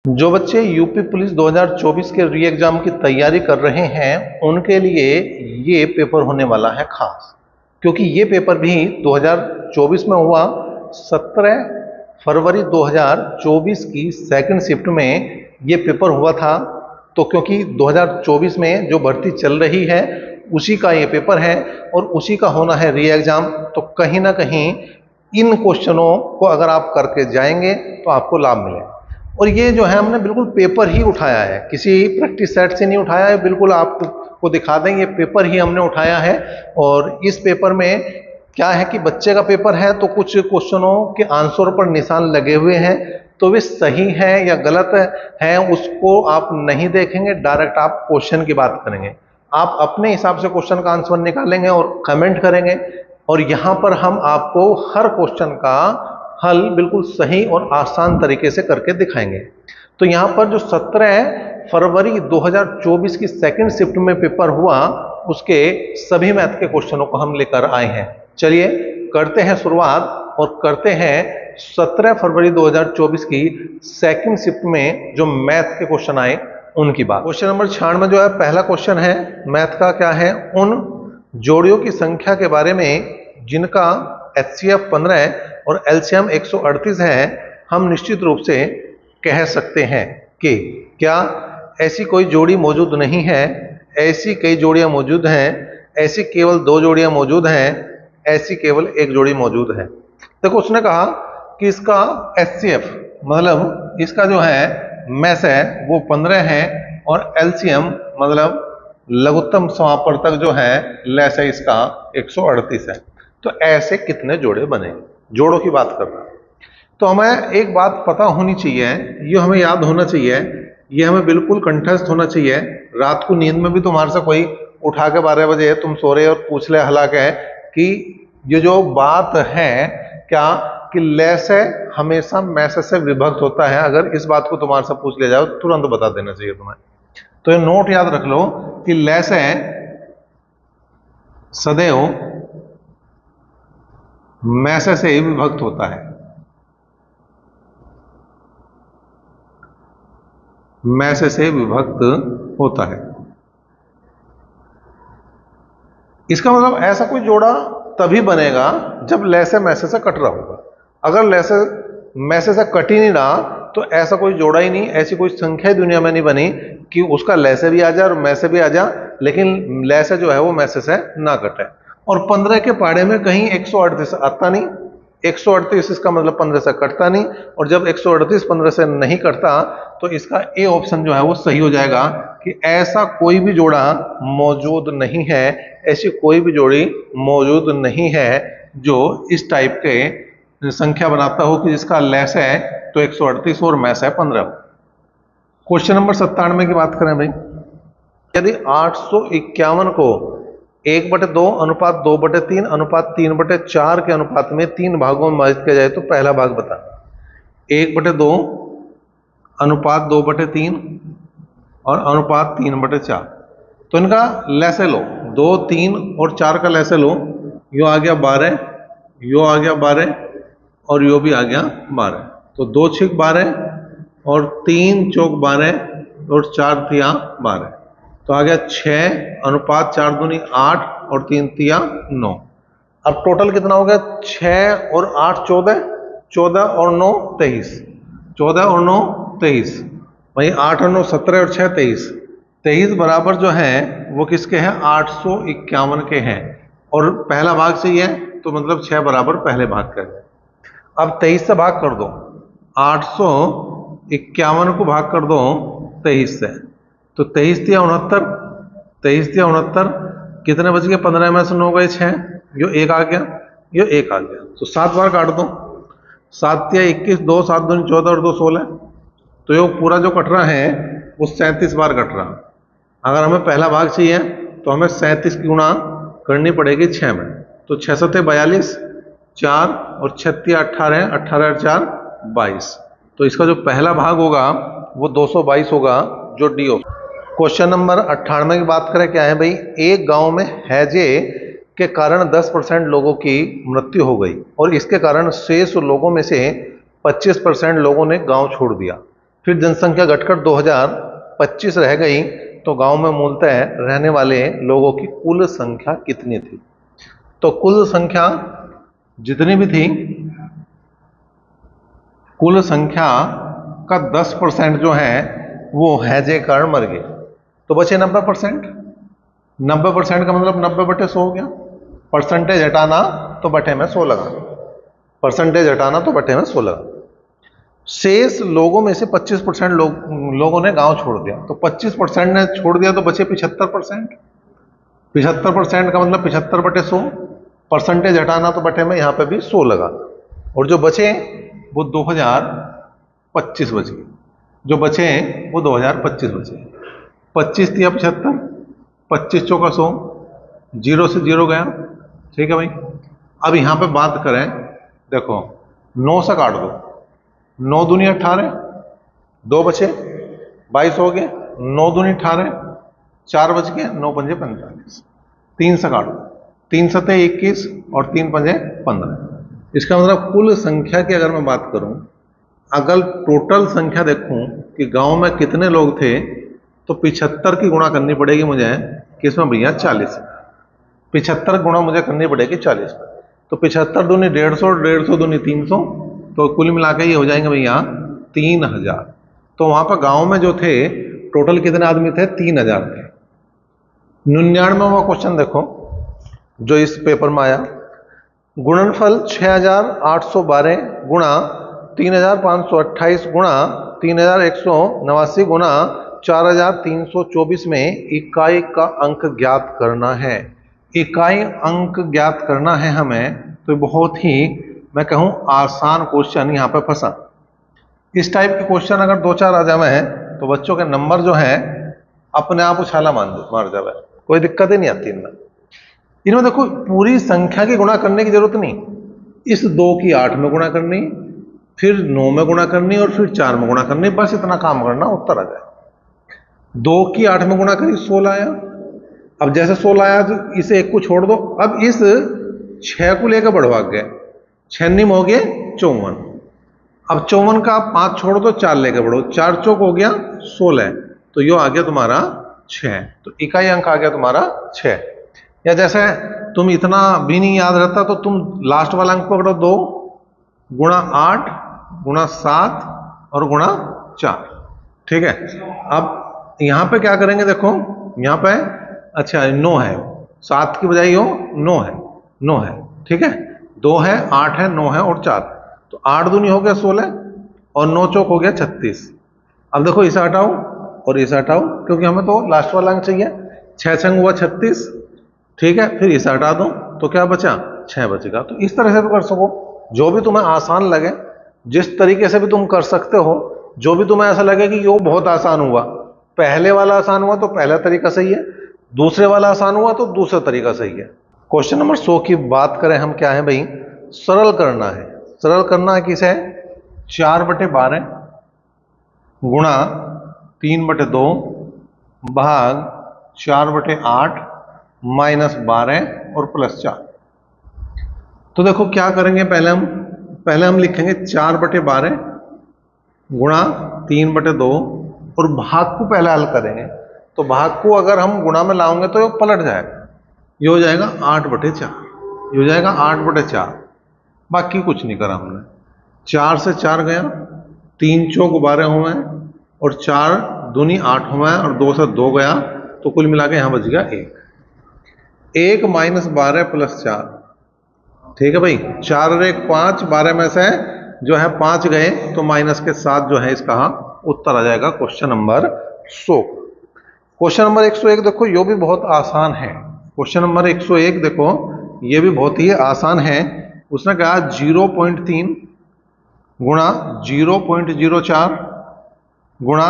जो बच्चे UP police 2024 के री एग्जाम की तैयारी कर रहे हैं उनके लिए ये पेपर होने वाला है खास, क्योंकि ये पेपर भी 2024 में हुआ। 17 फरवरी 2024 की सेकंड शिफ्ट में ये पेपर हुआ था। तो क्योंकि 2024 में जो भर्ती चल रही है उसी का ये पेपर है और उसी का होना है री एग्जाम, तो कहीं ना कहीं इन क्वेश्चनों को अगर आप करके जाएंगे तो आपको लाभ मिलेगा। और ये जो है हमने बिल्कुल पेपर ही उठाया है, किसी प्रैक्टिस सेट से नहीं उठाया है, बिल्कुल आपको दिखा दें ये पेपर ही हमने उठाया है। और इस पेपर में क्या है कि बच्चे का पेपर है तो कुछ क्वेश्चनों के आंसर पर निशान लगे हुए हैं, तो वे सही है या गलत है उसको आप नहीं देखेंगे, डायरेक्ट आप क्वेश्चन की बात करेंगे। आप अपने हिसाब से क्वेश्चन का आंसर निकालेंगे और कमेंट करेंगे, और यहाँ पर हम आपको हर क्वेश्चन का हल बिल्कुल सही और आसान तरीके से करके दिखाएंगे। तो यहाँ पर जो 17 फरवरी 2024 की सेकंड शिफ्ट में पेपर हुआ उसके सभी मैथ के क्वेश्चनों को हम लेकर आए हैं। चलिए करते हैं शुरुआत और करते हैं 17 फरवरी 2024 की सेकंड शिफ्ट में जो मैथ के क्वेश्चन आए उनकी बात। क्वेश्चन नंबर 96 जो है पहला क्वेश्चन है मैथ का, क्या है, उन जोड़ियों की संख्या के बारे में जिनका HCF 15 और LCM 138 है, हम निश्चित रूप से कह सकते हैं कि क्या ऐसी कोई जोड़ी मौजूद नहीं है, ऐसी कई जोड़ियां मौजूद हैं, ऐसी केवल 2 जोड़ियां मौजूद हैं, ऐसी केवल 1 जोड़ी मौजूद है। देखो उसने कहा कि इसका HCF मतलब इसका जो है मैस है वो 15 है और LCM मतलब लघुत्तम समापवर्तक जो है लेस है इसका 138 है। तो ऐसे कितने जोड़े बनेंगे, जोड़ों की बात कर रहा है। तो हमें एक बात पता होनी चाहिए, ये हमें याद होना चाहिए, ये हमें बिल्कुल कंठस्थ होना चाहिए। रात को नींद में भी तुम्हारे से कोई उठा के 12 बजे तुम सो रहे और पूछ ले हालांकि कि ये जो बात है क्या कि लेस है हमेशा मैस से विभक्त होता है, अगर इस बात को तुम्हारे से पूछ लिया जाए तो तुरंत बता देना चाहिए तुम्हें। तो ये नोट याद रख लो कि लेस है सदैव मैस से विभक्त होता है, मैस से विभक्त होता है। इसका मतलब ऐसा कोई जोड़ा तभी बनेगा जब लेस मैसे से कट रहा होगा। अगर लेस मैसे से कट ही नहीं रहा तो ऐसा कोई जोड़ा ही नहीं, ऐसी कोई संख्या दुनिया में नहीं बनी कि उसका लेसे भी आ जाए और मैसे भी आ जाए लेकिन लेसे जो है वो मैसे से ना कटे। और 15 के पाड़े में कहीं 138 आता नहीं, 138 इसका मतलब 15 से कटता नहीं, और जब 138 15 से नहीं कटता तो इसका ए ऑप्शन जो है वो सही हो जाएगा कि ऐसा कोई भी जोड़ा मौजूद नहीं है, ऐसी कोई भी जोड़ी मौजूद नहीं है जो इस टाइप के संख्या बनाता हो कि जिसका लेस है तो 138 और मैस है 15। क्वेश्चन नंबर 97 की बात करें भाई, यदि 851 को 1/2 अनुपात 2/3 अनुपात 3/4 के अनुपात में 3 भागों में विभाजित किया जाए तो पहला भाग बता। 1/2 अनुपात 2/3 और अनुपात 3/4, तो इनका लैसे लो, 2 3 और 4 का लैसे लो, यो आ गया 12, यो आ गया 12 और यो भी आ गया 12। तो 2 6 12 और 3 चौक 12 और 4 तिया 12, तो आ गया 6 अनुपात 4 दूनी 8 और 3 तिया 9। अब टोटल कितना हो गया, 6 और 8 14, 14 और 9 23, 14 और 9 23, वही 8 और 9 17 और 6 23, 23 बराबर जो है वो किसके हैं, 851 के हैं। और पहला भाग सही है तो मतलब 6 बराबर पहले भाग का है। अब 23 से भाग कर दो, 851 को भाग कर दो 23 से, तो 23 तिया 69, 23 तिया 69, कितने बच गए, 15 में से 9 गए 6, यो 1 आ गया, यो 1 आ गया, तो 7 बार काट दो, 7 तिया 21, 2 7 दूनी 14 और 2 16, तो ये पूरा जो कट रहा है वो 37 बार कट रहा। अगर हमें पहला भाग चाहिए तो हमें 37 की गुणा करनी पड़ेगी 6 में, तो 6 7 42, 4 और 6 18, 18 और 4 22, तो इसका जो पहला भाग होगा वो 222 होगा जो डी ऑप्शन। क्वेश्चन नंबर 98 की बात करें, क्या है भाई, एक गांव में हैजे के कारण 10% लोगों की मृत्यु हो गई और इसके कारण शेष लोगों में से 25% लोगों ने गांव छोड़ दिया। फिर जनसंख्या घटकर 2025 रह गई, तो गांव में मूलतः रहने वाले लोगों की कुल संख्या कितनी थी? तो कुल संख्या जितनी भी थी, कुल संख्या का 10% जो है वो हैजे के कारण मर गए, तो बचे 90%। 90% का मतलब 90/100 हो गया। परसेंटेज हटाना तो बटे में 100 लगा, परसेंटेज हटाना तो बटे में 100 लगा। शेष लोगों में से 25% लोगों ने गांव छोड़ दिया, तो 25% ने छोड़ दिया तो बचे 75%। 75% का मतलब 75/100, परसेंटेज हटाना तो बटे में यहाँ पे भी 100 लगा, और जो बचे वो 2025 बच गए। जो बचे वो 2025 बचे। 25 दिया 75, 25 चौका 100, 0 से 0 गया। ठीक है भाई। अब यहाँ पे बात करें, देखो 9 से काट दो, 9 दूनी 18, 2 बचे, 22 हो गए, 9 दूनी 18, 4 बच गए, 9 पंजे 45, 3 से काटो, 3 सते 21 और 3 पंजे 15। इसका मतलब कुल संख्या की अगर मैं बात करूं, अगर टोटल संख्या देखूं कि गांव में कितने लोग थे, तो 75 की गुणा करनी पड़ेगी मुझे किसमें भैया? 40। 75 गुणा मुझे करनी पड़ेगी 40। तो 75 दूनी 150, 150 दूनी 300, तो कुल मिला के ये हो जाएंगे भैया 3000। तो वहां पर गांव में जो थे टोटल कितने आदमी थे? 3000 थे। 99वां क्वेश्चन देखो जो इस पेपर में आया, गुणनफल 6812 गुणा 3528 गुणा 3189 गुणा 4324 में इकाई का अंक ज्ञात करना है। इकाई अंक ज्ञात करना है हमें, तो बहुत ही मैं कहूं आसान क्वेश्चन यहाँ पे फंसा। इस टाइप के क्वेश्चन अगर 2-4 आ जाए तो बच्चों के नंबर जो है अपने आप उछाला मार जावे, कोई दिक्कत ही नहीं आती इनमें। इनमें देखो पूरी संख्या की गुणा करने की जरूरत नहीं, इस 2 की 8 में गुणा करनी, फिर 9 में गुणा करनी और फिर 4 में गुणा करनी, बस इतना काम करना, उत्तर आ जाए। 2 की 8 में गुणा करी 16 आया। अब जैसे 16 आया तो इसे 1 को छोड़ दो, अब इस 6 को लेकर बढ़वा गए, 6 निम हो गए 54। अब 54 का 5 छोड़ दो, 4 लेकर बढ़ो, 4 चौक हो गया 16, तो यो आ गया तुम्हारा 6, तो इकाई अंक आ गया तुम्हारा 6। या जैसे तुम इतना भी नहीं याद रहता तो तुम लास्ट वाला अंक पकड़ो, 2 गुणा 8 गुणा 7 और गुणा 4। ठीक है। अब यहां पे क्या करेंगे, देखो यहां पे अच्छा 9 है, 7 की बजाय हो 9 है, 9 है। ठीक है, 2 है, 8 है, 9 है और 4, तो 8 दूनी हो गया 16 और 9 चौक हो गया 36। अब देखो इसे हटाओ और इसे हटाओ, क्योंकि हमें तो लास्ट वाला अंक चाहिए। 6 छंग हुआ 36। ठीक है, फिर इसे हटा दो तो क्या बचा? 6 बचेगा। तो इस तरह से भी कर सको, जो भी तुम्हें आसान लगे, जिस तरीके से भी तुम कर सकते हो, जो भी तुम्हें ऐसा लगे कि ये बहुत आसान हुआ, पहले वाला आसान हुआ तो पहला तरीका सही है, दूसरे वाला आसान हुआ तो दूसरा तरीका सही है। क्वेश्चन नंबर 100 की बात करें हम, क्या है भाई? सरल करना है। सरल करना है किसे? 4/12 गुणा 3/2 भाग 4/8 -12 और +4। तो देखो क्या करेंगे, पहले हम लिखेंगे 4/12 गुणा 3/2 और भाग को पहले हल करेंगे। तो भाग को अगर हम गुणा में लाओगे तो ये पलट जाएगा, ये हो जाएगा 8/4, ये हो जाएगा 8/4। बाकी कुछ नहीं करा हमने, 4 से 4 गया, 3 चौक 12 हुए और 4 दूनी 8 हुए और 2 से 2 गया, तो कुल मिला के यहां बच गया 1। 1 -12 +4। ठीक है भाई, 4 और 1 5, 12 में से जो है 5 गए तो माइनस के 7 जो है इसका उत्तर आ जाएगा क्वेश्चन नंबर 100। क्वेश्चन नंबर 101 देखो, ये भी बहुत आसान है। क्वेश्चन नंबर 101 देखो, ये भी बहुत ही आसान है। उसने कहा 0.3 गुणा 0.04 गुणा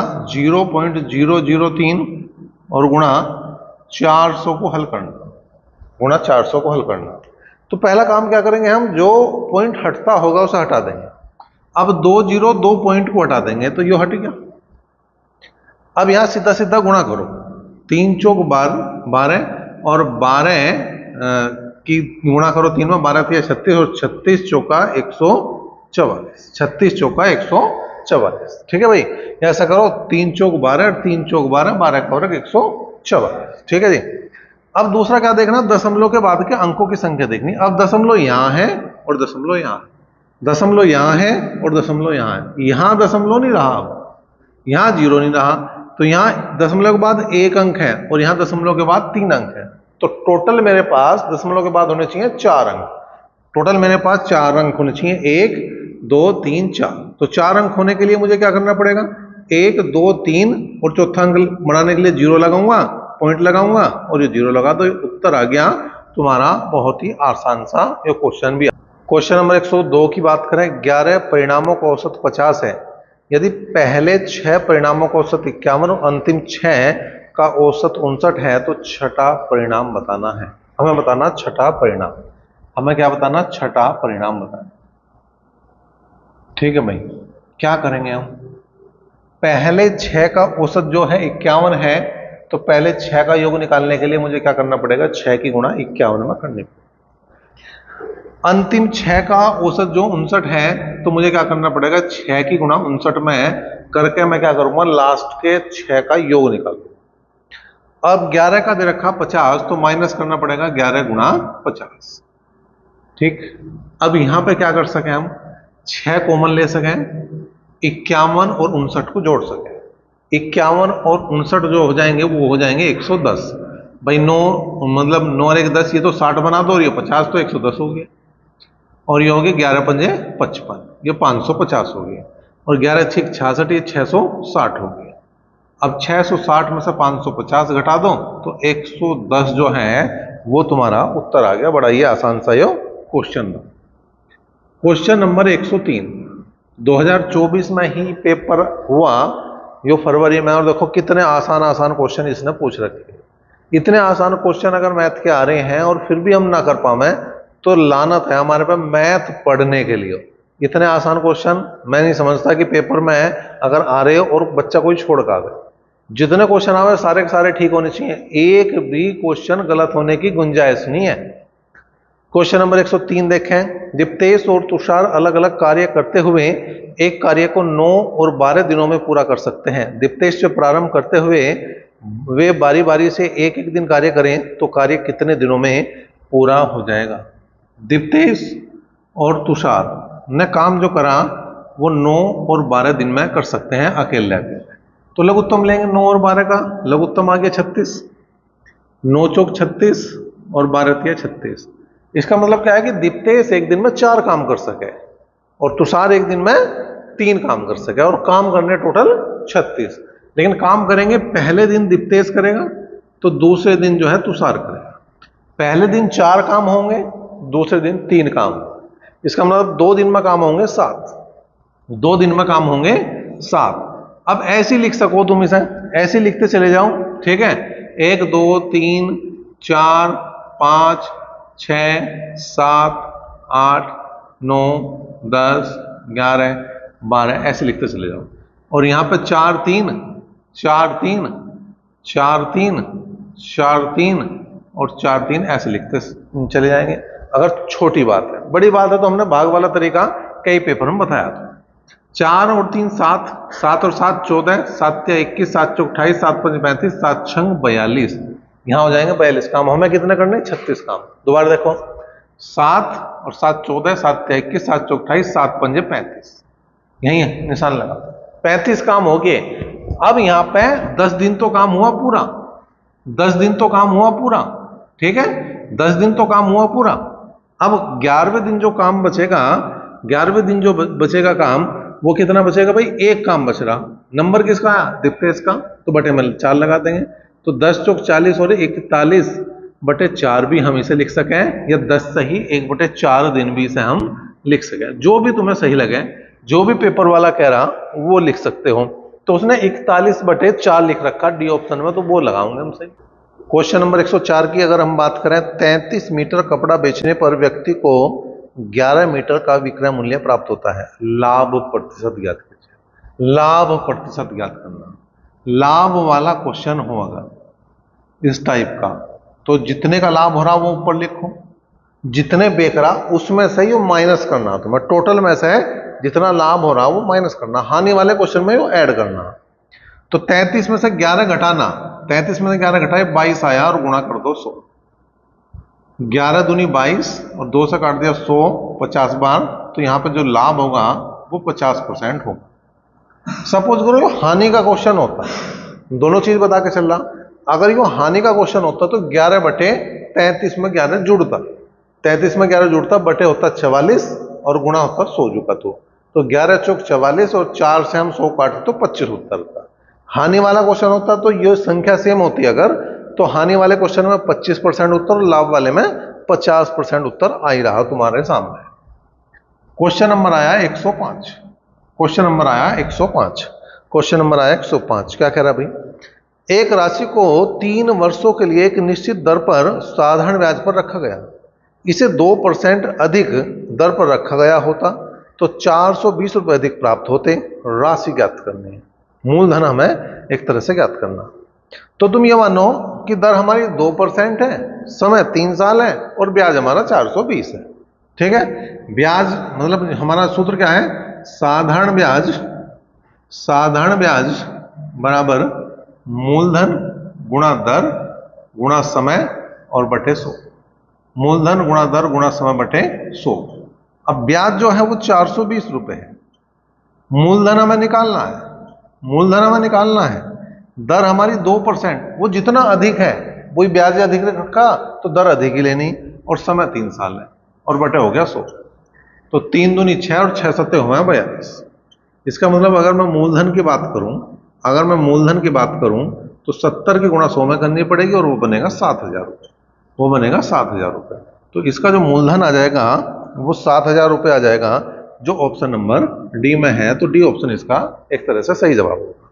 0.003 और गुणा 400 को हल करना, गुणा 400 को हल करना। तो पहला काम क्या करेंगे हम, जो पॉइंट हटता होगा उसे हटा देंगे। अब 2 0 2 पॉइंट को हटा देंगे तो ये हट गया। अब यहां सीधा सीधा गुणा करो, 3 चौक 12 और 12 की गुणा करो 3 में, 12 3 36 और 36 चौका 144, 36 चौका 144। 144। ठीक है भाई, ऐसा करो 3 चौक 12 और 3 चौक 12, 12 का वर्ग 144। ठीक है जी। अब दूसरा क्या देखना, दशमलव के बाद के अंकों की संख्या देखनी। अब दशमलव यहां है और दशमलव यहां है, दशमलव यहां है और दशमलव यहां है। यहां दशमलव नहीं रहा, अब यहां जीरो नहीं रहा, तो यहां दशमलव के बाद एक अंक है और यहां दशमलव के बाद 3 अंक है। तो टोटल मेरे पास दशमलव के बाद होने चाहिए 4 अंक। टोटल मेरे पास 4 अंक होने चाहिए, 1 2 3 4। तो 4 अंक होने के लिए मुझे क्या करना पड़ेगा, 1 2 3 और चौथा अंक बढ़ाने के लिए 0 लगाऊंगा, पॉइंट लगाऊंगा और ये 0 लगा दो, उत्तर आ गया तुम्हारा। बहुत ही आसान सा ये क्वेश्चन भी। क्वेश्चन नंबर 102 की बात करें, 11 परिणामों का औसत 50 है। यदि पहले 6 परिणामों का औसत 51 और अंतिम 6 का औसत 59 है तो छठा परिणाम बताना है। हमें बताना छठा परिणाम, हमें क्या बताना, छठा परिणाम बताना। ठीक है भाई, क्या करेंगे हम, पहले 6 का औसत जो है 51 है, तो पहले 6 का योग निकालने के लिए मुझे क्या करना पड़ेगा, 6 की गुणा 51 में करनी पड़ेगी। अंतिम 6 का औसत जो 59 है, तो मुझे क्या करना पड़ेगा, 6 की गुणा 59 में करके मैं क्या करूंगा, लास्ट के 6 का योग निकालूंगा। अब 11 का दे रखा 50, तो माइनस करना पड़ेगा 11 गुणा 50। ठीक, अब यहां पे क्या कर सके हम, 6 कॉमन ले सकें, 51 और 59 को जोड़ सकें। 51 और 59 जो हो जाएंगे वो हो जाएंगे 110। भाई 9 मतलब 9 और 1 10, ये तो 60 बना दो, और ये 50 तो 110 हो गया, और ये हो गया 11 पंजे 55, ये 550 हो गया, और 11 6 66, ये 660 हो गया। अब 660 में से 550 घटा दो तो 110 जो है वो तुम्हारा उत्तर आ गया। बड़ा ही आसान सा ये क्वेश्चन। क्वेश्चन नंबर 103, 2024 में ही पेपर हुआ यो फरवरी में, और देखो कितने आसान आसान क्वेश्चन इसने पूछ रखे। इतने आसान क्वेश्चन अगर मैथ के आ रहे हैं और फिर भी हम ना कर पाए तो लानत है हमारे पे मैथ पढ़ने के लिए। इतने आसान क्वेश्चन मैं नहीं समझता कि पेपर में अगर आ रहे हो और बच्चा कोई छोड़ कर आ गए। जितने क्वेश्चन आवे सारे के सारे ठीक होने चाहिए, एक भी क्वेश्चन गलत होने की गुंजाइश नहीं है। क्वेश्चन नंबर 103 देखें, दीप्तेश और तुषार अलग अलग कार्य करते हुए एक कार्य को 9 और 12 दिनों में पूरा कर सकते हैं। दीप्तेश से प्रारंभ करते हुए वे बारी बारी से एक एक दिन कार्य करें तो कार्य कितने दिनों में पूरा हो जाएगा। दीप्तेश और तुषार ने काम जो करा वो 9 और 12 दिन में कर सकते हैं अकेले अकेले। तो लघुत्तम लेंगे 9 और 12 का, लघुत्तम आ गया 36, 9 चौक 36 और 12 तिया 36। इसका मतलब क्या है कि दीप्तेश एक दिन में 4 काम कर सके और तुषार एक दिन में 3 काम कर सके, और काम करने टोटल 36। लेकिन काम करेंगे पहले दिन दीप्तेश करेगा तो दूसरे दिन जो है तुषार करेगा। पहले दिन 4 काम होंगे, दूसरे दिन 3 काम। इसका मतलब 2 दिन में काम होंगे 7, 2 दिन में काम होंगे 7। अब ऐसे लिख सको तुम, इसे ऐसे लिखते चले जाओ। ठीक है, 1 2 3 4 5 6 7 8 9 10 11 12 ऐसे लिखते चले जाओ। और यहां पे 4 3 4 3 4 3 4 3 और 4 3 ऐसे लिखते चले जाएंगे। अगर छोटी बात है, बड़ी बात है तो हमने भाग वाला तरीका कई पेपर में बताया था। 4 और 3 7, 7 और 7 14, 7 या 21, 7 चौक 28, 7 5 35, 7 छंग 42। यहां हो जाएंगे 42 काम। हमें कितने करने, 36 काम। दोबारा देखो, 7 और 7 14, 7 या 21, 7 चौक 28, 7 5 35, यही है निशान लगा, 35 काम हो गए। अब यहां पे 10 दिन तो काम हुआ पूरा, 10 दिन तो काम हुआ पूरा। ठीक है, 10 दिन तो काम हुआ पूरा। अब 11वें दिन जो काम बचेगा, 11वें दिन जो बचेगा काम, वो कितना बचेगा भाई, 1 काम बच रहा। नंबर किसका आया, दीप्तेश का, तो बटे में 4 लगा देंगे। तो 10 चौक 40 और 41 बटे 4 भी हम इसे लिख सकें, या 10 सही 1 बटे 4 दिन भी इसे हम लिख सकें। जो भी तुम्हें सही लगे, जो भी पेपर वाला कह रहा वो लिख सकते हो। तो उसने 41 बटे 4 लिख रखा डी ऑप्शन में, तो वो लगाऊंगे हम सही। क्वेश्चन नंबर 104 की अगर हम बात करें, 33 मीटर कपड़ा बेचने पर व्यक्ति को 11 मीटर का विक्रय मूल्य प्राप्त होता है। लाभ प्रतिशत ज्ञात कीजिए। लाभ प्रतिशत ज्ञात करना, लाभ वाला क्वेश्चन होगा इस टाइप का। तो जितने का लाभ हो रहा वो ऊपर लिखो, जितने बेच रहा उसमें से ही माइनस करना, तो मैं टोटल में से जितना लाभ हो रहा वो माइनस करना, हानि वाले क्वेश्चन में वो ऐड करना। तो 33 में से 11 घटाना, 33 में से 11 घटाए 22 आया और गुणा कर दो 100। 11 दूनी 22 और 2 से काट दिया 100 50 बार, तो यहां पे जो लाभ होगा वो 50% होगा। सपोज करो हानि का क्वेश्चन होता, दोनों चीज बता के चल रहा, अगर ये हानि का क्वेश्चन होता तो 11/33 में 11 जुड़ता, 33 में 11 जुड़ता, बटे होता 44 और गुणा होता 100 जू का। तो 11 चौक 44 और 4 से हम 100 काटते तो 25 उत्तर था। हानि वाला क्वेश्चन होता तो ये संख्या सेम होती अगर, तो हानि वाले क्वेश्चन में 25% उत्तर और लाभ वाले में 50% उत्तर आ ही रहा तुम्हारे सामने। क्वेश्चन नंबर आया 105, क्वेश्चन नंबर आया 105, क्वेश्चन नंबर आया 105। क्या कह रहा भाई, एक राशि को 3 वर्षों के लिए एक निश्चित दर पर साधारण ब्याज पर रखा गया, इसे 2% अधिक दर पर रखा गया होता तो 420 रुपए अधिक प्राप्त होते। राशि ज्ञात करनी है, मूलधन हमें एक तरह से ज्ञात करना। तो तुम ये मानो कि दर हमारी 2% है, समय 3 साल है और ब्याज हमारा 420 है। ठीक है, ब्याज मतलब हमारा सूत्र क्या है, साधारण ब्याज, साधारण ब्याज बराबर मूलधन गुणा दर गुणा समय और बटे 100। मूलधन गुणा दर गुणा समय बटे 100। अब ब्याज जो है वो 420 रुपए है, मूलधन हमें निकालना है, मूलधन हमें निकालना है, दर हमारी 2%, वो जितना अधिक है वही ब्याज अधिक रखा तो दर अधिक ही लेनी, और समय 3 साल है और बटे हो गया 100। तो 3 दूनी 6 और 6 सत्ते हुए 42। इसका मतलब अगर मैं मूलधन की बात करूं, अगर मैं मूलधन की बात करूं तो 70 की गुणा 100 में करनी पड़ेगी और वो बनेगा 7000 रुपये, वो बनेगा 7000 रुपये। तो इसका जो मूलधन आ जाएगा वो 7000 रुपये आ जाएगा, जो ऑप्शन नंबर डी में है। तो डी ऑप्शन इसका एक तरह से सही जवाब होगा।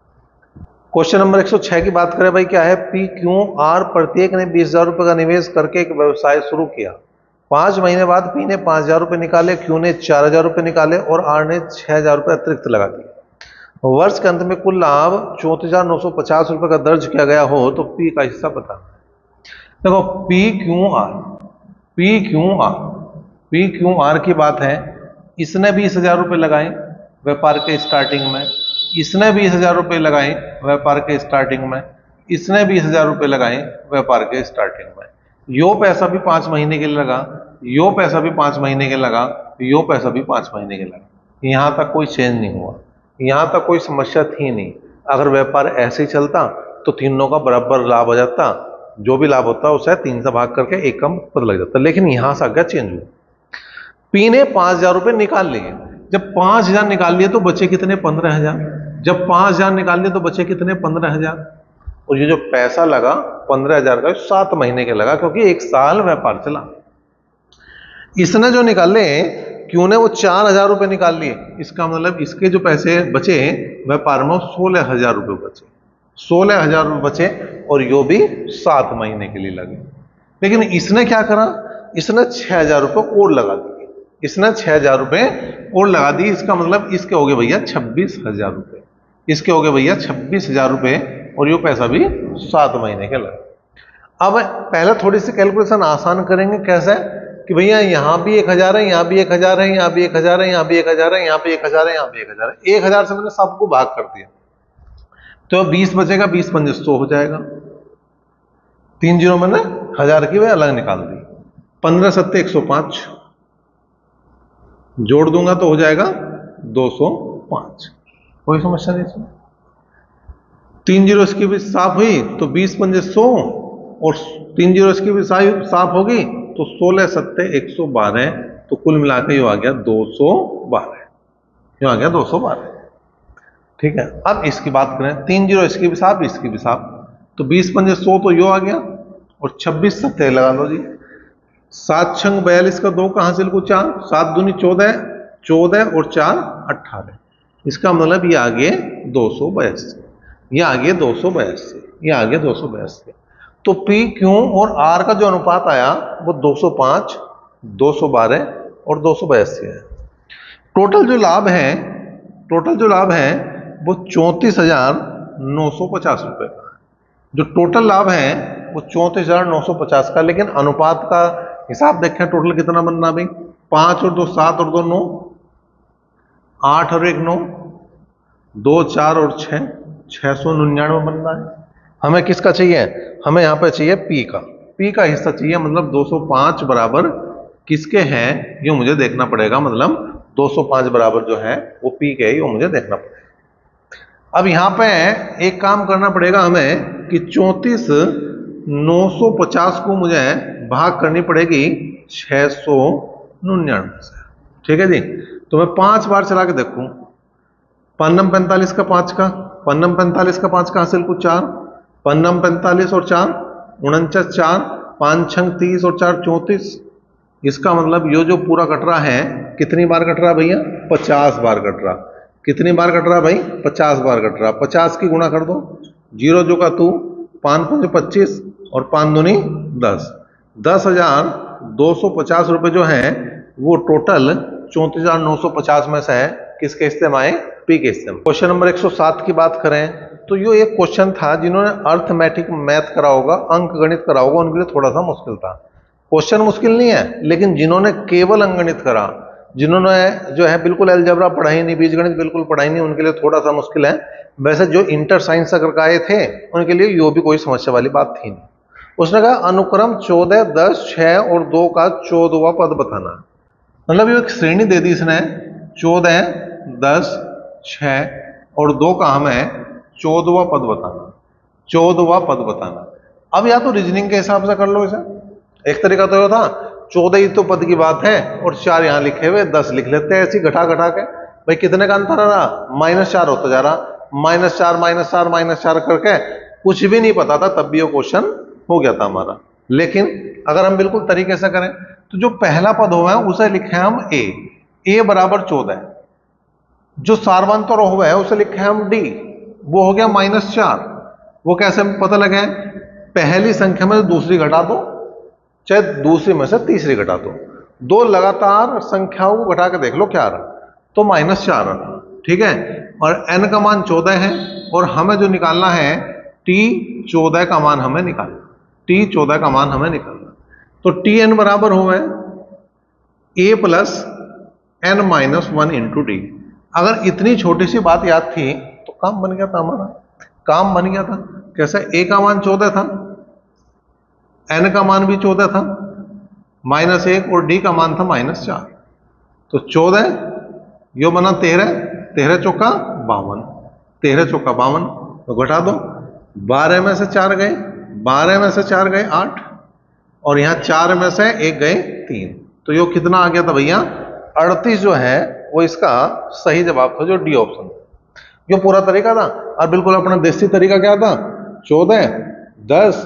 क्वेश्चन नंबर 106 की बात करें भाई, क्या है, पी क्यू आर प्रत्येक ने 20,000 रुपये का निवेश करके एक व्यवसाय शुरू किया। 5 महीने बाद पी ने 5,000 रुपये निकाले, क्यू ने 4,000 रुपये निकाले और आर ने 6,000 रुपये अतिरिक्त लगा दिए। वर्ष के अंत में कुल लाभ 34,950 रुपये का दर्ज किया गया हो तो पी का हिस्सा बताना है। देखो P Q R, P Q R, P Q R की बात है, इसने 20,000 रुपये लगाए व्यापार के स्टार्टिंग में, इसने 20,000 रुपये लगाए व्यापार के स्टार्टिंग में, इसने 20,000 रुपये लगाए व्यापार के स्टार्टिंग में। यो पैसा भी 5 महीने के लिए लगा, यो पैसा भी 5 महीने के लगा, यो पैसा भी 5 महीने के लगा। यहां तक कोई चेंज नहीं हुआ, यहां तक कोई समस्या थी नहीं। अगर व्यापार ऐसे ही चलता तो तीनों का बराबर लाभ हो जाता, जो भी लाभ होता उसे 3 से भाग करके 1 कम पता लग जाता, लेकिन यहां से आगे चेंज हुआ। पी ने 5,000 रुपये निकाल लिए, जब 5,000 निकाल लिए तो बचे कितने, 15,000। जब 5,000 निकाल लिए तो बचे कितने, 15,000। और ये जो पैसा लगा 15,000 का 7 महीने के लगा, क्योंकि 1 साल व्यापार चला। इसने जो निकाले, क्यों ने वो 4,000 रुपये निकाल लिए, इसका मतलब इसके जो पैसे बचे व्यापार में 16,000 रुपये बचे, 16,000 रुपये बचे और यो भी 7 महीने के लिए लगे। लेकिन इसने क्या करा, इसने 6,000 रुपये और लगा दिए, इसने 6,000 रुपये और लगा दिए। इसका मतलब इसके हो गए भैया 26,000 रुपये, इसके हो गए भैया 26,000 रुपये और यो पैसा भी 7 महीने के लगे। अब पहले थोड़ी सी कैलकुलेशन आसान करेंगे, कैसे कि भैया यहां भी 1,000 है, यहां भी 1,000 है, यहां भी 1,000 है, यहां भी 1,000 है, यहां भी 1,000 है, यहां भी 1,000 है। 1,000 से मैंने सबको भाग कर दिया तो 20 बचेगा, 20 पंजे 100 हो जाएगा। 3 जीरो मैंने 1000 की वह अलग निकाल दी, 15 सत्ते 105, जोड़ दूंगा तो हो जाएगा 205। कोई समस्या नहीं इसमें। 3 जीरो इसकी भी साफ हुई तो 20 पंजे 100 और 3 जीरो इसकी भी साफ होगी तो 16 सत्ते 112, तो कुल मिला के यो आ गया 212, यो आ गया 212। ठीक है, अब इसकी बात करें, 3 जीरो इसकी भी साफ, इसकी भी साफ, तो 20 पंजे 100 तो यो आ गया और 26 सत्ते लगा लो जी। 7 छंग 42 का 2 कहां से लिखूं, 4, 7 दूनी 14, 14 और 4 18। इसका मतलब ये आगे 282, ये आगे 282, ये आगे 282। तो पी क्यू और आर का जो अनुपात आया वो 205, 212 और 282 है। टोटल जो लाभ है, टोटल जो लाभ है वो 34,950 रुपए का। जो टोटल लाभ है वो 34,950 का, लेकिन अनुपात का हिसाब देखें टोटल कितना बनना भाई, 5 और 2 7 और 2 9, 8 और 1 9, 2 4 और 6, 699 बन रहा है। हमें किसका चाहिए? हमें यहाँ पे चाहिए पी का, पी का हिस्सा चाहिए, मतलब 205 बराबर किसके हैं ये मुझे देखना पड़ेगा, मतलब 205 बराबर जो है वो पी के है, ये मुझे देखना पड़ेगा। अब यहाँ पे एक काम करना पड़ेगा हमें कि 34,950 को मुझे भाग करनी पड़ेगी 699 से। ठीक है जी, तो मैं 5 बार चला के देखूं। पन्नम 45 का 5 का, पन्नम 45 का 5 का हासिल कुछ 4, पन्नम 45 और 4 49, 4 5 छंग 30 और 4 34। इसका मतलब ये जो पूरा कट रहा है कितनी बार कट रहा है भैया? 50 बार कट रहा। कितनी बार कट रहा भाई? 50 बार कट रहा। 50 की गुणा कर दो, 0 जो का तू, 5 5 25 और 5 दूनी 10, 10,250 रुपए जो है वो टोटल 34,950 में से है किसके हिस्से में आए? पी के हिस्से में। क्वेश्चन नंबर 107 की बात करें तो ये एक क्वेश्चन था, जिन्होंने अर्थमेटिक मैथ करा होगा, अंक गणित करा होगा, उनके लिए थोड़ा सा मुश्किल था। क्वेश्चन मुश्किल नहीं है, लेकिन जिन्होंने केवल अंकगणित करा, जिन्होंने जो है बिल्कुल अलजेब्रा पढ़ाई नहीं, बीजगणित बिल्कुल पढ़ाई नहीं, उनके लिए थोड़ा सा मुश्किल है। वैसे जो इंटर साइंस अगर आए थे उनके लिए यो भी कोई समस्या वाली बात थी नहीं। उसने कहा अनुक्रम 14 10 6 और 2 का 14वां पद बताना। मतलब ये एक श्रेणी दे दी इसने, 14 10 6 और 2 का हमें 14वां पद बताना, 14वां पद बताना। अब या तो रीजनिंग के हिसाब से कर लो इसे। एक तरीका तो ये था 14 ही तो पद की बात है और 4 यहां लिखे हुए, 10 लिख लेते हैं ऐसी घटा घटा के। भाई कितने का अंतर आ रहा? -4 होता जा रहा, -4 -4 -4 करके कुछ भी नहीं पता था, तब भी ये क्वेश्चन हो गया था हमारा। लेकिन अगर हम बिल्कुल तरीके से करें तो जो पहला पद हुआ है उसे लिखे हम ए बराबर 14। जो सार्वंतर हुआ है उसे लिखे हम डी, वो हो गया -4। वो कैसे पता लगे? पहली संख्या में दूसरी घटा दो, चाहे दूसरी में से तीसरी घटा दो, 2 लगातार संख्याओं को घटा के देख लो क्या आ रहा, तो -4 आ रहा। ठीक है, और n का मान 14 है और हमें जो निकालना है t 14 का मान हमें निकालना, t 14 का मान हमें निकालना। तो tn बराबर हुआ है a plus n-1 into D. अगर इतनी छोटी सी बात याद थी तो काम बन गया था हमारा, काम बन गया था। कैसे? a का मान 14 था, n का मान भी 14 था, -1 और d का मान था -4, तो 14 यो बना 13, 13 चौका 52, 13 चौका 52, तो घटा दो, 12 में से 4 गए, 12 में से 4 गए 8, और यहाँ 4 में से 1 गए 3, तो यो कितना आ गया था भैया? 38 जो है वो इसका सही जवाब था, जो डी ऑप्शन। यो पूरा तरीका था, और बिल्कुल अपना देसी तरीका क्या था? 14 10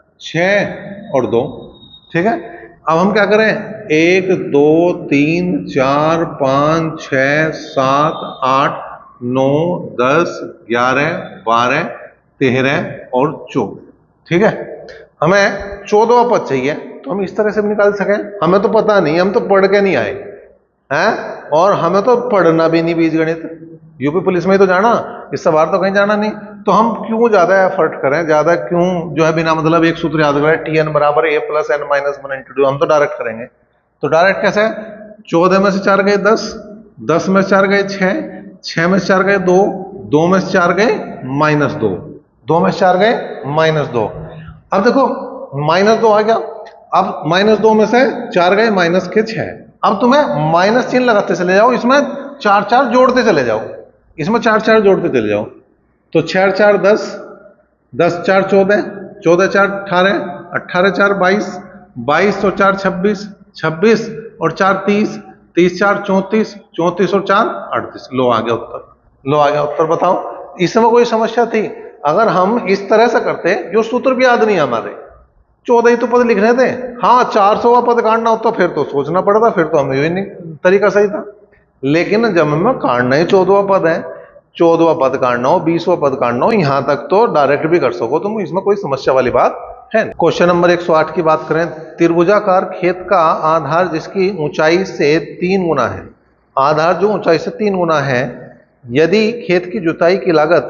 6 और 2। ठीक है, अब हम क्या करें? 1 2 3 4 5 6 7 8 9 10 11 12 13 और 14। ठीक है, हमें 14वां पद चाहिए, तो हम इस तरह से भी निकाल सकें। हमें तो पता नहीं, हम तो पढ़ के नहीं आए हैं, और हमें तो पढ़ना भी नहीं बीजगणित। यूपी पुलिस में ही तो जाना, इस बार तो कहीं जाना नहीं, तो हम क्यों ज्यादा एफर्ट करें, ज्यादा क्यों जो है बिना मतलब एक सूत्र याद करें, tn बराबर a plus n-1 into D. हम तो डायरेक्ट करेंगे। तो डायरेक्ट कैसे? 14 में से 4 गए 10, 10 में से 4 गए 6, 6 में से 4 गए 2, 2 में से 4 गए -2, 2 में से 4 गए -2। अब देखो -2 आ गया, अब -2 में से 4 गए -6। अब तुम्हें माइनस चिन्ह लगाते चले जाओ, इसमें 4 4 जोड़ते चले जाओ, इसमें 4 4 जोड़ते चले जाओ, तो 6 4 10, 10 4 14, 14 4 18, 18 4 22, 22 और 4 26, 26 और 4 30, 30 4 34, 34 और 4 38। लो आ गया उत्तर, लो आ गया उत्तर। बताओ इसमें कोई समस्या थी? अगर हम इस तरह से करते, जो सूत्र भी याद नहीं हमारे, 14 ही तो पद लिख रहे थे, हाँ 400वां पद काटना होता फिर तो सोचना पड़ता, फिर तो हमें नहीं तरीका सही था। लेकिन जब हमें काटना ही 14वां पद है, 14वां पद काटना हो, 20वां पद काटना हो, यहां तक तो डायरेक्ट भी कर सको तुम, इसमें कोई समस्या वाली बात है। क्वेश्चन नंबर 108 की बात करें, त्रिभुजाकार खेत का आधार जिसकी ऊंचाई से 3 गुना है, आधार जो ऊंचाई से 3 गुना है, यदि खेत की जुताई की लागत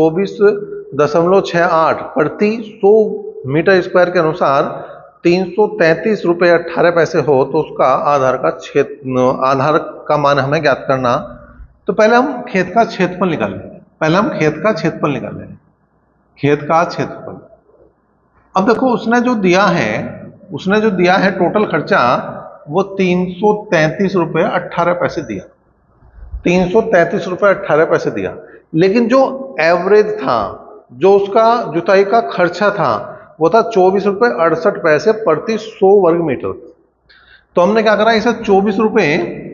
24.68 प्रति 100 मीटर स्क्वायर के अनुसार 333 रुपये 18 पैसे हो, तो उसका आधार का मान हमें ज्ञात करना। तो पहले हम खेत का क्षेत्रफल निकाल लेंगे। पहले हम खेत का क्षेत्रफल निकाल लेंगे, खेत का क्षेत्रफल। अब देखो उसने जो दिया है टोटल खर्चा वो 333 रुपये 18 पैसे दिया, 333 रुपये 18 पैसे दिया। लेकिन जो एवरेज था, जो उसका जुताई का खर्चा था वो था 24 रुपये 68 पैसे प्रति 100 वर्ग मीटर। तो हमने क्या करा, इसे 24 रुपये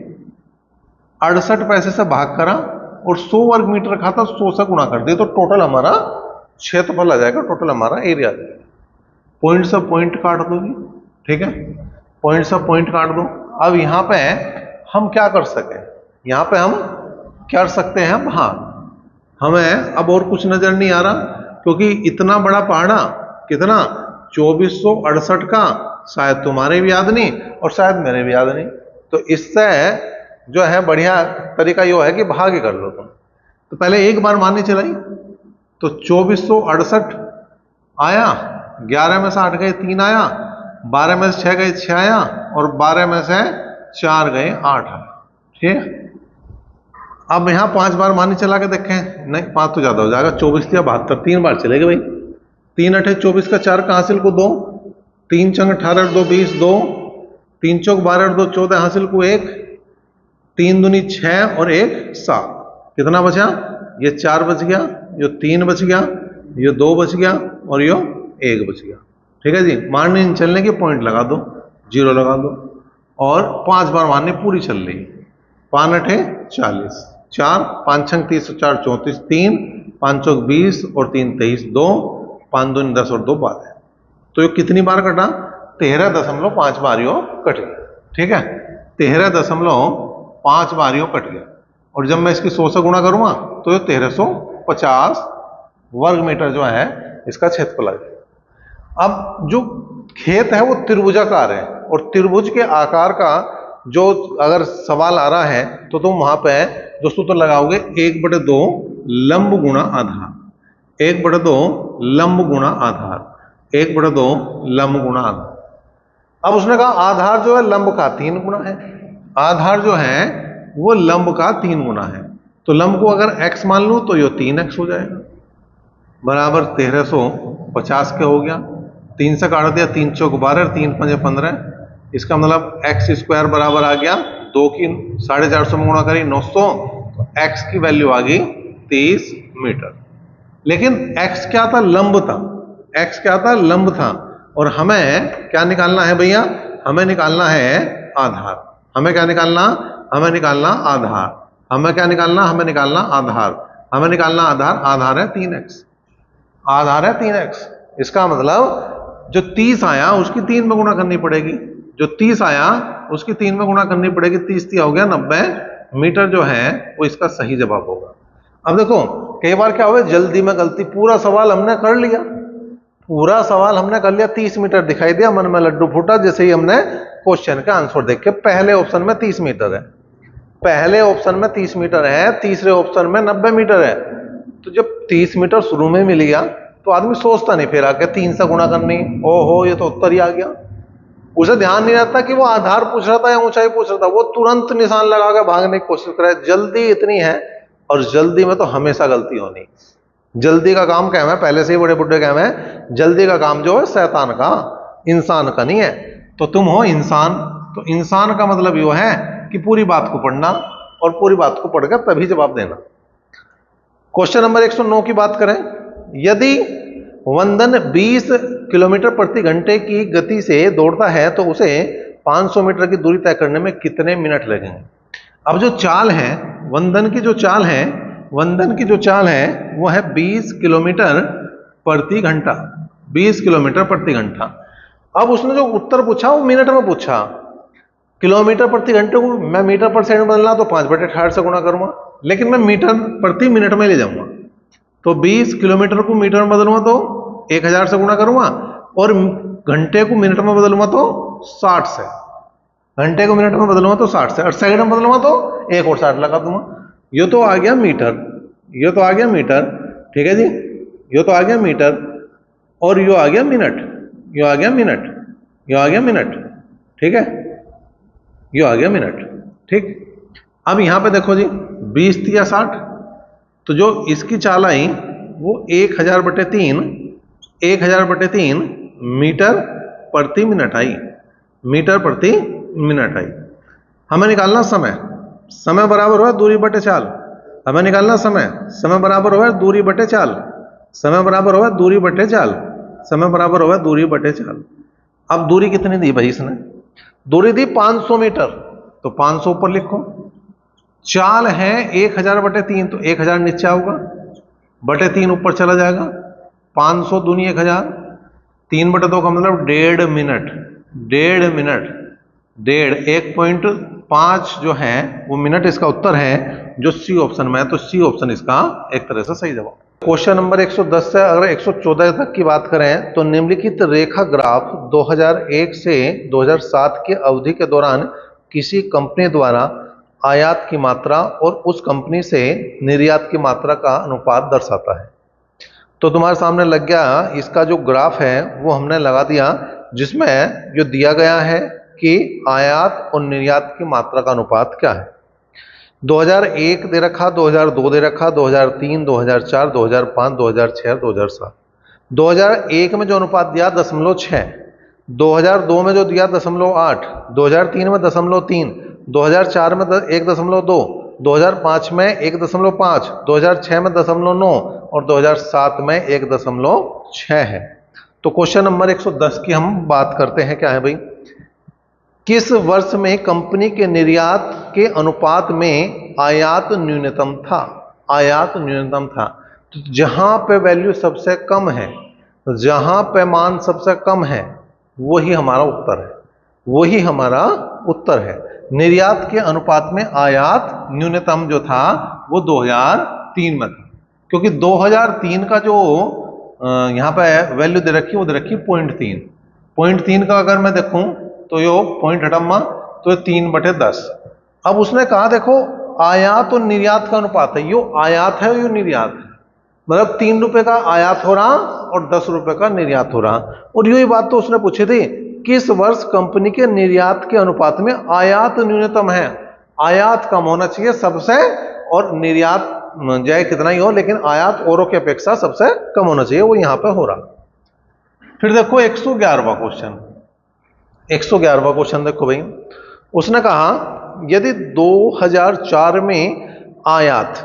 68 पैसे से भाग करा और 100 वर्ग मीटर का था 100 से गुणा कर दिया, तो टोटल हमारा क्षेत्रफल आ जाएगा, टोटल हमारा एरिया आ जाएगा। पॉइंट से पॉइंट काट दो जी, ठीक है, पॉइंट से पॉइंट काट दो। अब यहां पे हम क्या कर सके, यहां पे हम क्या कर सकते हैं भाग। हमें अब और कुछ नजर नहीं आ रहा, क्योंकि इतना बड़ा पहाड़ा कितना 2468 का, शायद तुम्हारे भी याद नहीं और शायद मेरे भी याद नहीं। तो इससे जो है बढ़िया तरीका यो है कि भाग ही कर लो तुम। तो पहले एक बार मारनी चलाई, तो 2468 आया, 11 में से 8 गए 3 आया, 12 में से 6 गए 6 आया और 12 में से 4 गए 8 आया, ठीक। अब यहां 5 बार मारनी चला के देखें, नहीं 5 तो ज्यादा हो जाएगा, 24 या 72, 3 बार चलेगा भाई। 3 8 24 का 4 का हासिल को 2, 3 चंग 18 2 20 2, 3 चौक 12 2 14 हासिल को 1, 3 दूनी 6 और 1 7, कितना बचा, ये 4 बच गया, ये 3 बच गया, ये 2 बच गया और ये 1 बच गया, ठीक है जी। मारने चलने के पॉइंट लगा दो, 0 लगा दो और 5 बार मारने पूरी चल रही। 5 8 40, 4 5 6 30 4 34, 3 5 चौक 20 और 3 23, 2 5 दूनी 10 और 2 12। तो ये कितनी बार कटा, 13.5 बार यो कट गया, ठीक है, 13.5 बार यो कट गया। और जब मैं इसकी 100 से गुणा करूंगा तो ये 1350 वर्ग मीटर जो है इसका क्षेत्रफल आ जाएगा। अब जो खेत है वो त्रिभुजाकार है, और त्रिभुज के आकार का जो अगर सवाल आ रहा है तो तुम वहां पे जो सूत्र लगाओगे 1/2 लंब गुणा आधार, 1/2 लंब गुणा आधार, 1/2 लंब गुणा आधार। अब उसने कहा आधार जो है लंब का 3 गुना है, आधार जो है वो लंब का 3 गुना है। तो लंब को अगर x मान लूं तो ये 3x हो जाएगा, बराबर 1350 के हो गया। 3 से काट दिया, 3 चौक 12, 3 5 15, इसका मतलब x² बराबर आ गया 2 की 450 में गुणा करी 900, तो x की वैल्यू आ गई 30 मीटर। लेकिन x क्या था, लंब था, x क्या था, लंब था। और हमें क्या निकालना है भैया, हमें निकालना है आधार। हमें क्या निकालना, हमें निकालना आधार। हमें क्या निकालना, हमें निकालना आधार। हमें निकालना आधार, आधार है 3x, आधार है 3x। इसका मतलब जो 30 आया उसकी 3 में गुणा करनी पड़ेगी, जो 30 आया उसकी 3 में गुणा करनी पड़ेगी, 30 हो गया 90 मीटर जो है वो इसका सही जवाब होगा। अब देखो कई बार क्या हुआ, जल्दी में गलती, पूरा सवाल हमने कर लिया, पूरा सवाल हमने कर लिया, 30 मीटर दिखाई दिया, मन में लड्डू फूटा जैसे ही हमने क्वेश्चन का आंसर देख के। पहले ऑप्शन में 30 मीटर है, पहले ऑप्शन में 30 मीटर है, तीसरे ऑप्शन में 90 मीटर है। तो जब 30 मीटर शुरू में मिल गया तो आदमी सोचता नहीं फिर आके 3 से गुणा करनी, ओहो ये तो उत्तर ही आ गया। उसे ध्यान नहीं रहता कि वो आधार पूछ रहा था या ऊंचाई पूछ रहा था, वो तुरंत निशान लगा के भागने की कोशिश करे। जल्दी इतनी है, और जल्दी में तो हमेशा गलती होनी। जल्दी का काम क्या है, पहले से ही बड़े बुढ़े क्या है, जल्दी का काम जो है शैतान का, इंसान का नहीं है। तो तुम हो इंसान, तो इंसान का मतलब यो है कि पूरी बात को पढ़ना और पूरी बात को पढ़कर तभी जवाब देना। क्वेश्चन नंबर 109 की बात करें, यदि वंदन 20 किलोमीटर प्रति घंटे की गति से दौड़ता है तो उसे 500 मीटर की दूरी तय करने में कितने मिनट लगेंगे। अब जो चाल है, वंदन की जो चाल है, वंदन की जो चाल है वो है 20 किलोमीटर प्रति घंटा, 20 किलोमीटर प्रति घंटा। अब उसने जो उत्तर पूछा वो मिनट में पूछा। किलोमीटर प्रति घंटे को मैं मीटर पर सेकंड बदलना तो 5/60 से गुणा करूंगा, लेकिन मैं मीटर प्रति मिनट में ले जाऊंगा। तो 20 किलोमीटर को मीटर में बदलूंगा तो 1000 से गुणा करूंगा, और घंटे को मिनट में बदलूंगा तो 60 से, घंटे को मिनट में बदलूंगा तो 60 से, और सेकंड में बदलूंगा तो 1 और 60 लगा दूंगा। ये तो आ गया मीटर, ये तो आ गया मीटर, ठीक है जी, ये तो आ गया मीटर, और ये आ गया मिनट, ये आ गया मिनट, ये आ गया मिनट, ठीक है, ये आ गया मिनट, ठीक। अब यहां पे देखो जी 20 या 60, तो जो इसकी चाल आई वो 1000/3 1000/3 मीटर प्रति मिनट आई, मीटर प्रति मिनट आई। हमें निकालना समय, समय बराबर हुआ दूरी बटे चाल। हमें निकालना समय, समय बराबर हुआ दूरी बटे चाल, समय बराबर हुआ दूरी बटे चाल, समय बराबर हुआ दूरी बटे चाल। अब दूरी कितनी दी भाई इसने? दूरी दी 500 मीटर, तो 500 ऊपर लिखो। चाल है 1000/3, तो 1000 नीचे आऊगा, बटे 3 ऊपर चला जाएगा। 500 दूनी 1000, 3/2 का मतलब 1.5 मिनट, 1.5 मिनट, 1.5 जो है वो मिनट इसका उत्तर है, जो सी ऑप्शन में है। तो सी ऑप्शन इसका एक तरह से सही जवाब। क्वेश्चन नंबर 110 से अगर 114 तक की बात करें तो निम्नलिखित रेखा ग्राफ 2001 से 2007 की अवधि के दौरान किसी कंपनी द्वारा आयात की मात्रा और उस कंपनी से निर्यात की मात्रा का अनुपात दर्शाता है। तो तुम्हारे सामने लग गया इसका जो ग्राफ है वो हमने लगा दिया, जिसमें जो दिया गया है कि आयात और निर्यात की मात्रा का अनुपात क्या है। 2001 दे रखा, 2002 दे रखा, 2003, 2004, 2005, 2006, 2007। 2001 में जो अनुपात दिया 0.6, 2002 में जो दिया 0.8, 2003 में 0.3, 2004 में 1.2, 2005 में 1.5, 2006 में 0.9 और 2007 में 1.6 है। तो क्वेश्चन नंबर 110 की हम बात करते हैं, क्या है भाई? किस वर्ष में कंपनी के निर्यात के अनुपात में आयात न्यूनतम था? आयात न्यूनतम था। तो जहां पे वैल्यू सबसे कम है, जहां पे मान सबसे कम है, वही हमारा उत्तर है, वही हमारा उत्तर है। निर्यात के अनुपात में आयात न्यूनतम जो था वो 2003 में था, क्योंकि 2003 का जो यहां पे वैल्यू दे रखी वो दे रखी 0.3। 0.3 का अगर मैं देखूं तो यो पॉइंट हटम्मा, तो ये 3/10। अब उसने कहा देखो आयात और निर्यात का अनुपात है, यो आयात है यो निर्यात है, मतलब 3 रुपए का आयात हो रहा और 10 रुपए का निर्यात हो रहा। और यही बात तो उसने पूछी थी, किस वर्ष कंपनी के निर्यात के अनुपात में आयात न्यूनतम है? आयात कम होना चाहिए सबसे, और निर्यात चाहे कितना ही हो लेकिन आयात औरों की अपेक्षा सबसे कम होना चाहिए, वो यहां पर हो रहा। फिर देखो 111वां क्वेश्चन, 111वां क्वेश्चन देखो भाई। उसने कहा यदि 2004 में आयात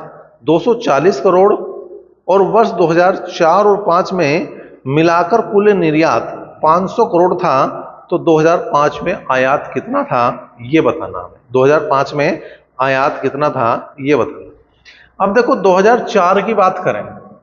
240 करोड़ और वर्ष 2004 और 5 में मिलाकर कुल निर्यात 500 करोड़ था, तो 2005 में आयात कितना था ये बताना हमें। 2005 में आयात कितना था ये बताना। अब देखो 2004 की बात करें,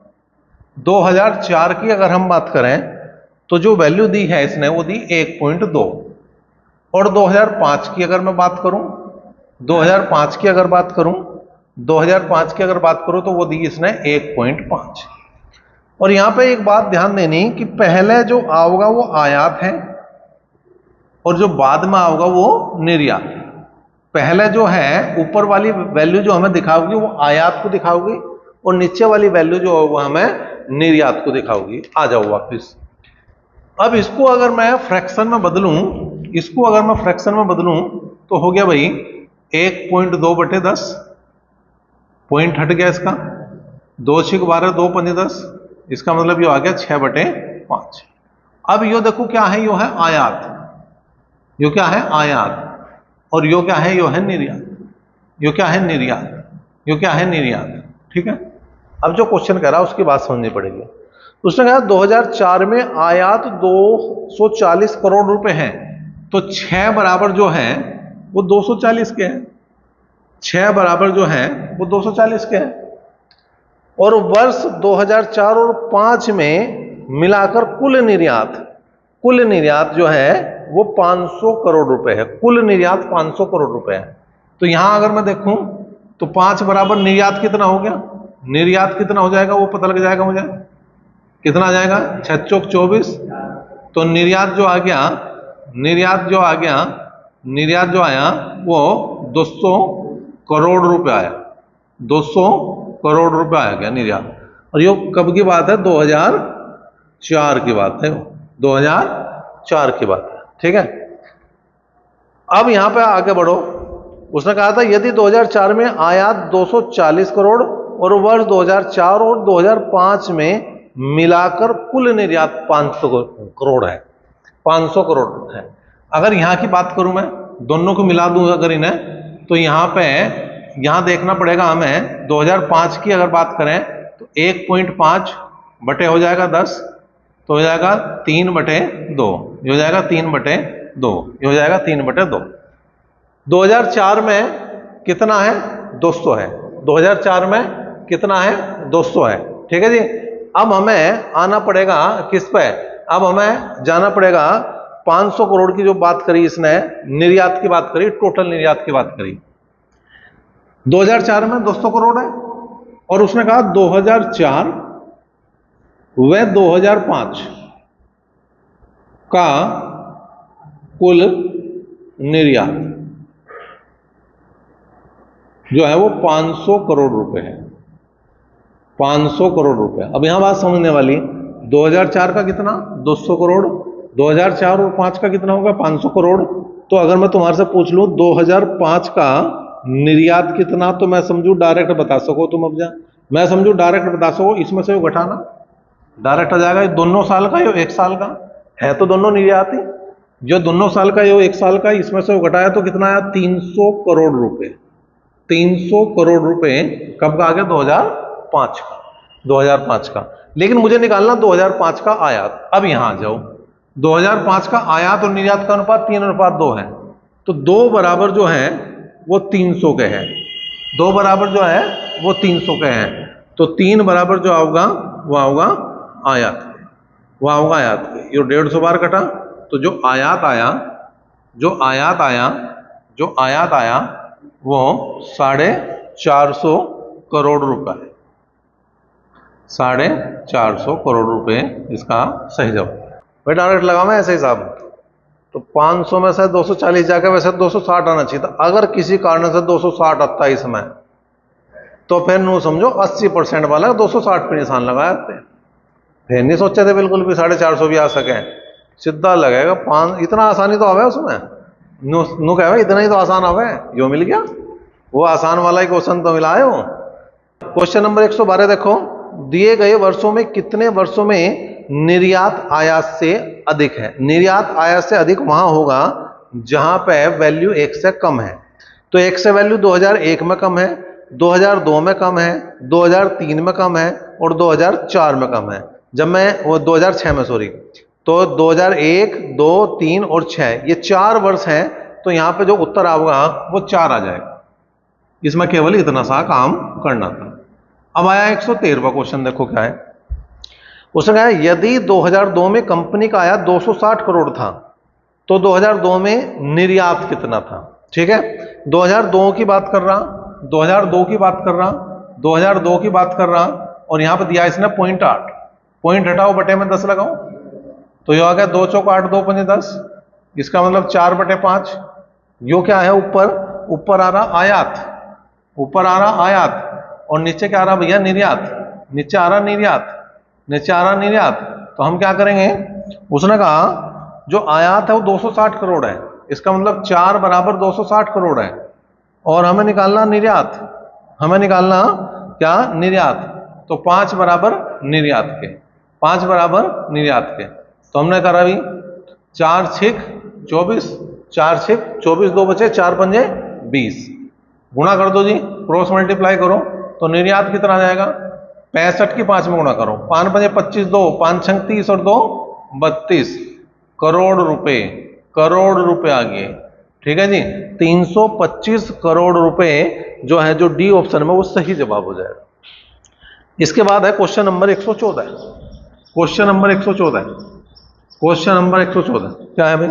2004 की अगर हम बात करें तो जो वैल्यू दी है इसने वो दी 1.2, और 2005 की अगर मैं बात करूं, 2005 की अगर बात करूं, 2005 की अगर बात करूं तो वो दी इसने 1.5। और यहां पे एक बात ध्यान देनी कि पहले जो आओगा वो आयात है और जो बाद में आओगा वो निर्यात है। पहले जो है ऊपर वाली वैल्यू जो हमें दिखाओगी वो आयात को दिखाओगी, और नीचे वाली वैल्यू जो है वो हमें निर्यात को दिखाओगी। आ जाओ वापिस। अब इसको अगर मैं फ्रैक्शन में बदलूं, इसको अगर मैं फ्रैक्शन में बदलूं तो हो गया भाई 1.2/10, पॉइंट हट गया इसका, 2 × 12, 2 × 10, इसका मतलब ये आ गया 6/5। अब यो देखो क्या है, यो है आयात, यो क्या है आयात, और यो क्या है, यो है निर्यात, यो क्या है निर्यात, यो क्या है निर्यात। ठीक है। अब जो क्वेश्चन कह रहा है उसकी बात समझनी पड़ेगी। उसने कहा 2004 में आयात 240 करोड़ रुपए हैं, तो 6 बराबर जो है वो 240 के हैं, 6 बराबर जो है वो 240 के हैं। और वर्ष 2004 और 5 में मिलाकर कुल निर्यात जो है वो 500 करोड़ रुपए है, कुल निर्यात 500 करोड़ रुपए है। तो यहां अगर मैं देखूं तो 5 बराबर निर्यात कितना हो गया, निर्यात कितना हो जाएगा वो पता लग जाएगा मुझे, कितना आ जाएगा 6 × 24। तो निर्यात जो आ गया, निर्यात जो आया वो 200 करोड़ रुपए आया, 200 करोड़ रुपए आ गया निर्यात। और ये कब की बात है, 2004 की बात है, 2004 की बात है। ठीक है। अब यहां पे आगे बढ़ो, उसने कहा था यदि 2004 में आयात 240 करोड़ और वर्ष 2004 और 2005 में मिलाकर कुल निर्यात 500 करोड़ है, 500 करोड़ है। अगर यहां की बात करूं, मैं दोनों को मिला दूं अगर इन्हें, तो यहां देखना पड़ेगा हमें। 2005 की अगर बात करें तो 1.5 बटे हो जाएगा 10, तो हो जाएगा 3/2, ये हो जाएगा 3/2, ये हो जाएगा 3/2। 2004 में कितना है? 200 है। 2004 में कितना है? 200 है। ठीक है जी। अब हमें आना पड़ेगा किस पे? अब हमें जाना पड़ेगा 500 करोड़ की जो बात करी इसने, निर्यात की बात करी, टोटल निर्यात की बात करी। 2004 में 200 करोड़ है और उसने कहा 2004 व 2005 का कुल निर्यात जो है वो 500 करोड़ रुपए है, 500 करोड़ रुपए। अब यहां बात समझने वाली, 2004 का कितना? 200 करोड़। 2004 और 5 का कितना होगा? 500 करोड़। तो अगर मैं तुम्हारे से पूछ लूं 2005 का निर्यात कितना, तो मैं समझू डायरेक्ट बता सको तुम। अब जा मैं समझू डायरेक्ट बता सको, इसमें से घटाना डायरेक्ट आ जाएगा। ये दोनों साल का, ये 1 साल का है, तो दोनों निर्यात ही। जो दोनों साल का, ये 1 साल का, इसमें से घटाया तो कितना आया? 300 करोड़ रुपए। 300 करोड़ रुपए कब का आ गया? 2005 का, 2005 का। लेकिन मुझे निकालना 2005 का आयात। अब यहां आ जाओ, 2005 का आयात और निर्यात का अनुपात 3:2 है, तो 2 बराबर जो है वो 300 के हैं। 2 बराबर जो है वो 300 के हैं, तो 3 बराबर जो होगा वो होगा आयात के, वो होगा आयात के। ये 150 बार कटा, तो जो आयात आया वो 450 करोड़ रुपए, 450 करोड़ रुपए इसका सही जवाब। भाई डायरेक्ट लगाओ ऐसे हिसाब, तो 500 में से 240 जाकर वैसे 260 आना चाहिए था। अगर किसी कारण से 260 आता है इसमें, तो फिर नू समझो 80% वाला 260 पे निशान लगाया थे। फिर नहीं सोचे थे बिल्कुल भी 450 भी आ सके, सीधा लगेगा 5। इतना आसानी तो आवे उसमें, नू कहे इतना ही तो आसान आवे, जो मिल गया वो आसान वाला ही क्वेश्चन तो मिला है वो। क्वेश्चन नंबर 112 देखो, दिए गए वर्षों में कितने वर्षों में निर्यात आयात से अधिक है? निर्यात आयात से अधिक वहां होगा जहां पे वैल्यू 1 से कम है। तो 1 से वैल्यू 2001 में कम है, 2002 में कम है, 2003 में कम है और 2004 में कम है। जब मैं वो 2006 में, सॉरी, तो 2001, 2, 3 और 6 ये 4 वर्ष हैं, तो यहां पे जो उत्तर आएगा वो 4 आ जाएगा। इसमें केवल इतना सा काम करना था। अब आया 113वां क्वेश्चन, देखो क्या है। उसने कहा यदि 2002 में कंपनी का आयात 260 करोड़ था, तो 2002 में निर्यात कितना था? ठीक है, 2002 की बात कर रहा, 2002 की बात कर रहा, 2002 की बात कर रहा, और यहां पर दिया इसने 0.8, पॉइंट हटाओ बटे में 10 लगाओ, तो ये आ गया 2 चौक 8, 2 पंजे 10, इसका मतलब 4/5। यो क्या है? ऊपर आ रहा आयात, ऊपर आ रहा आयात, और नीचे क्या आ रहा भैया? निर्यात। नीचे आ रहा निर्यात, नीचे आ रहा निर्यात। तो हम क्या करेंगे? उसने कहा जो आयात है वो 260 करोड़ है, इसका मतलब 4 बराबर 260 करोड़ है, और हमें निकालना निर्यात, हमें निकालना क्या? निर्यात। तो 5 बराबर निर्यात के, 5 बराबर निर्यात के। तो हमने करा भी 4 6 24, 4 6 24, 2 बचे, 4 पंजे 20, गुणा कर दो जी, क्रॉस मल्टीप्लाई करो, तो निर्यात कितना आ जाएगा? 65 की 5 में गुणा करो, 5 पंजे 25, 2 5 6 30 और 2 32 करोड़ रुपए, करोड़ रुपए आ गए। ठीक है जी, 325 करोड़ रुपए जो है, जो डी ऑप्शन में, वो सही जवाब हो जाएगा। इसके बाद है question number 114। Question number 114, question number 114 क्या है भाई?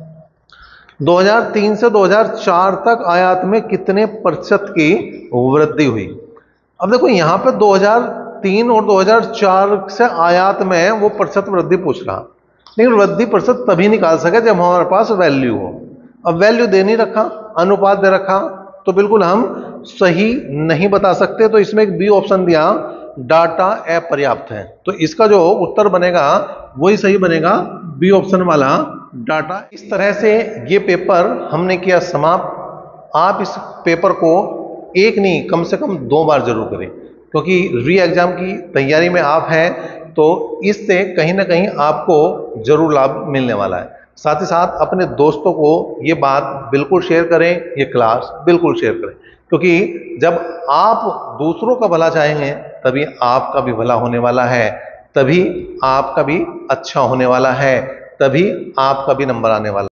2003 से 2004 तक आयात में कितने प्रतिशत की वृद्धि हुई? अब देखो यहां पे 2003 और 2004 से आयात में वो प्रतिशत वृद्धि पूछ रहा, लेकिन वृद्धि प्रतिशत तभी निकाल सके जब हमारे पास वैल्यू हो। अब वैल्यू दे नहीं रखा, अनुपात दे रखा, तो बिल्कुल हम सही नहीं बता सकते। तो इसमें एक बी ऑप्शन दिया, डाटा अपर्याप्त है, तो इसका जो उत्तर बनेगा वही सही बनेगा, बी ऑप्शन वाला डाटा। इस तरह से ये पेपर हमने किया समाप्त। आप इस पेपर को एक नहीं कम से कम 2 बार जरूर करें, क्योंकि री एग्जाम की तैयारी में आप हैं तो इससे कहीं ना कहीं आपको जरूर लाभ मिलने वाला है। साथ ही साथ अपने दोस्तों को ये बात बिल्कुल शेयर करें, ये क्लास बिल्कुल शेयर करें, क्योंकि जब आप दूसरों का भला चाहेंगे तभी आपका भी भला होने वाला है, तभी आपका भी अच्छा होने वाला है, तभी आपका भी नंबर आने वाला है।